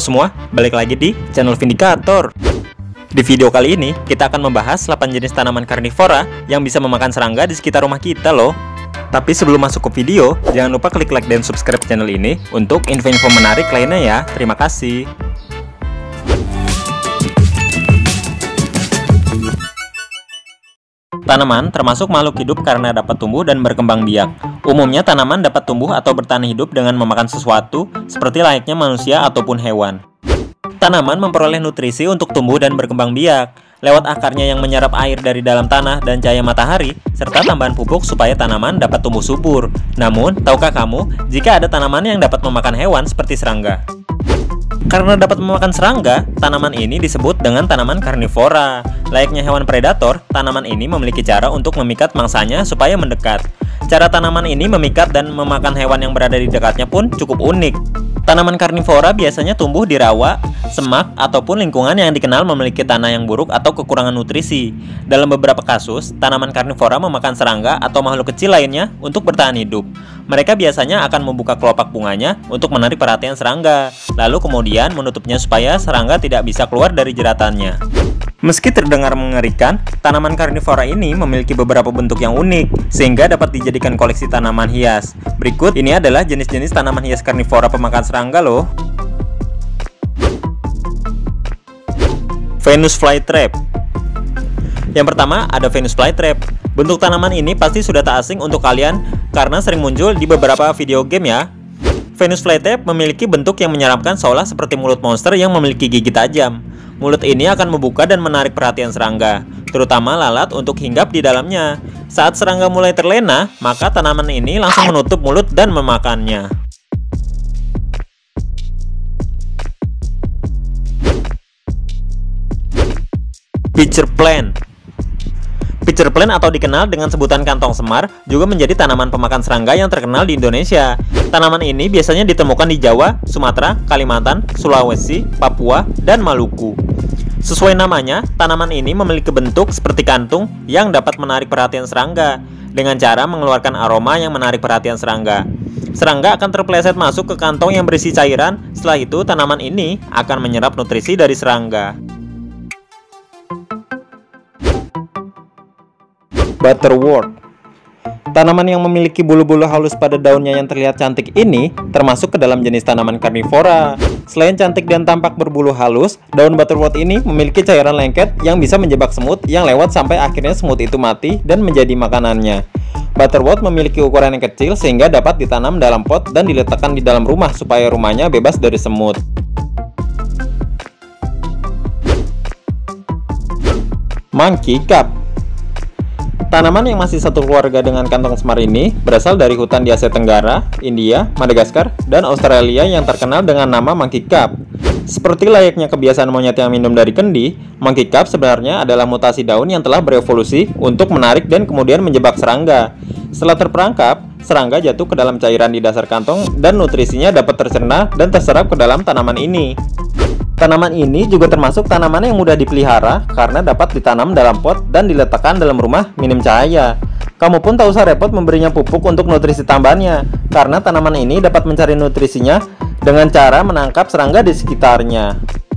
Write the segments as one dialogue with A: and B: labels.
A: semua, balik lagi di channel Vindikator. Di video kali ini, kita akan membahas 8 jenis tanaman karnivora yang bisa memakan serangga di sekitar rumah kita loh. Tapi sebelum masuk ke video, jangan lupa klik like dan subscribe channel ini untuk info-info menarik lainnya ya. Terima kasih. Tanaman termasuk makhluk hidup karena dapat tumbuh dan berkembang biak. Umumnya tanaman dapat tumbuh atau bertahan hidup dengan memakan sesuatu, seperti layaknya manusia ataupun hewan. Tanaman memperoleh nutrisi untuk tumbuh dan berkembang biak, lewat akarnya yang menyerap air dari dalam tanah dan cahaya matahari, serta tambahan pupuk supaya tanaman dapat tumbuh subur. Namun, tahukah kamu, jika ada tanaman yang dapat memakan hewan seperti serangga? Karena dapat memakan serangga, tanaman ini disebut dengan tanaman karnivora. Layaknya hewan predator, tanaman ini memiliki cara untuk memikat mangsanya supaya mendekat. Cara tanaman ini memikat dan memakan hewan yang berada di dekatnya pun cukup unik. Tanaman karnivora biasanya tumbuh di rawa, semak, ataupun lingkungan yang dikenal memiliki tanah yang buruk atau kekurangan nutrisi. Dalam beberapa kasus, tanaman karnivora memakan serangga atau makhluk kecil lainnya untuk bertahan hidup. Mereka biasanya akan membuka kelopak bunganya untuk menarik perhatian serangga, lalu kemudian menutupnya supaya serangga tidak bisa keluar dari jeratannya. Meski terdengar mengerikan, tanaman karnivora ini memiliki beberapa bentuk yang unik, sehingga dapat dijadikan koleksi tanaman hias. Berikut ini adalah jenis-jenis tanaman hias karnivora pemakan serangga loh. Venus flytrap. Yang pertama ada Venus flytrap. Bentuk tanaman ini pasti sudah tak asing untuk kalian karena sering muncul di beberapa video game ya. Venus flytrap memiliki bentuk yang menyeramkan seolah seperti mulut monster yang memiliki gigi tajam. Mulut ini akan membuka dan menarik perhatian serangga, terutama lalat untuk hinggap di dalamnya. Saat serangga mulai terlena, maka tanaman ini langsung menutup mulut dan memakannya. Pitcher plant. Pitcher plant atau dikenal dengan sebutan kantong semar juga menjadi tanaman pemakan serangga yang terkenal di Indonesia. Tanaman ini biasanya ditemukan di Jawa, Sumatera, Kalimantan, Sulawesi, Papua, dan Maluku. Sesuai namanya, tanaman ini memiliki bentuk seperti kantung yang dapat menarik perhatian serangga dengan cara mengeluarkan aroma yang menarik perhatian serangga. Serangga akan terpeleset masuk ke kantong yang berisi cairan. Setelah itu, tanaman ini akan menyerap nutrisi dari serangga. Butterwort. Tanaman yang memiliki bulu-bulu halus pada daunnya yang terlihat cantik ini termasuk ke dalam jenis tanaman karnivora. Selain cantik dan tampak berbulu halus, daun butterwort ini memiliki cairan lengket yang bisa menjebak semut yang lewat sampai akhirnya semut itu mati dan menjadi makanannya. Butterwort memiliki ukuran yang kecil sehingga dapat ditanam dalam pot dan diletakkan di dalam rumah supaya rumahnya bebas dari semut. Monkey cup. Tanaman yang masih satu keluarga dengan kantong semar ini berasal dari hutan di Asia Tenggara, India, Madagaskar, dan Australia yang terkenal dengan nama monkey cup. Seperti layaknya kebiasaan monyet yang minum dari kendi, monkey cup sebenarnya adalah mutasi daun yang telah berevolusi untuk menarik dan kemudian menjebak serangga. Setelah terperangkap, serangga jatuh ke dalam cairan di dasar kantong dan nutrisinya dapat tercerna dan terserap ke dalam tanaman ini. Tanaman ini juga termasuk tanaman yang mudah dipelihara karena dapat ditanam dalam pot dan diletakkan dalam rumah minim cahaya. Kamu pun tak usah repot memberinya pupuk untuk nutrisi tambahannya, karena tanaman ini dapat mencari nutrisinya dengan cara menangkap serangga di sekitarnya.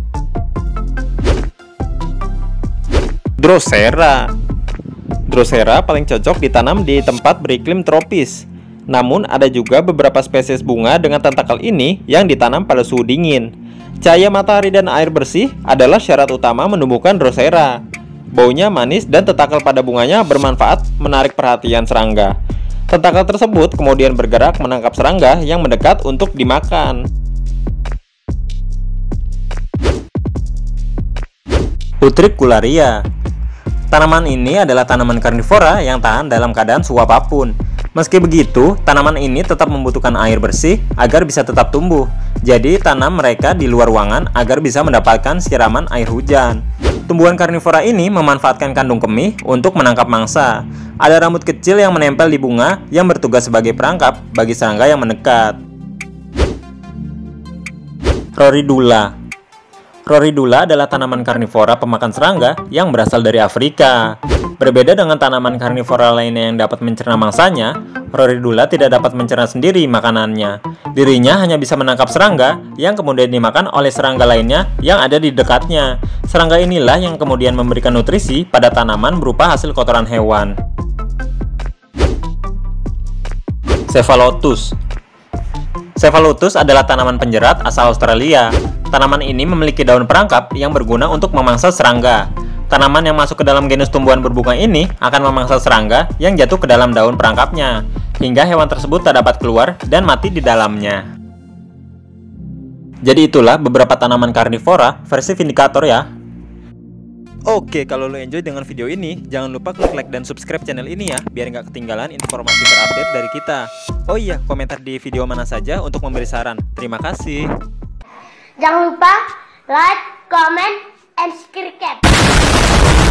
A: Drosera. Drosera paling cocok ditanam di tempat beriklim tropis. Namun ada juga beberapa spesies bunga dengan tentakel ini yang ditanam pada suhu dingin. Cahaya matahari dan air bersih adalah syarat utama menumbuhkan Drosera. Baunya manis dan tentakel pada bunganya bermanfaat menarik perhatian serangga. Tentakel tersebut kemudian bergerak menangkap serangga yang mendekat untuk dimakan. Utricularia. Tanaman ini adalah tanaman karnivora yang tahan dalam keadaan suhu apapun. Meski begitu, tanaman ini tetap membutuhkan air bersih agar bisa tetap tumbuh. Jadi, tanam mereka di luar ruangan agar bisa mendapatkan siraman air hujan. Tumbuhan karnivora ini memanfaatkan kandung kemih untuk menangkap mangsa. Ada rambut kecil yang menempel di bunga yang bertugas sebagai perangkap bagi serangga yang mendekat. Roridula. Rhoridula adalah tanaman karnivora pemakan serangga yang berasal dari Afrika. Berbeda dengan tanaman karnivora lainnya yang dapat mencerna mangsanya, Rhoridula tidak dapat mencerna sendiri makanannya. Dirinya hanya bisa menangkap serangga yang kemudian dimakan oleh serangga lainnya yang ada di dekatnya. Serangga inilah yang kemudian memberikan nutrisi pada tanaman berupa hasil kotoran hewan. Cephalotus. Cephalotus adalah tanaman penjerat asal Australia. Tanaman ini memiliki daun perangkap yang berguna untuk memangsa serangga. Tanaman yang masuk ke dalam genus tumbuhan berbunga ini akan memangsa serangga yang jatuh ke dalam daun perangkapnya, hingga hewan tersebut tak dapat keluar dan mati di dalamnya. Jadi itulah beberapa tanaman karnivora versi Vindikator ya. Oke, kalau lo enjoy dengan video ini, jangan lupa klik like dan subscribe channel ini ya, biar nggak ketinggalan informasi terupdate dari kita. Oh iya, komentar di video mana saja untuk memberi saran. Terima kasih.
B: Jangan lupa like, comment, and subscribe.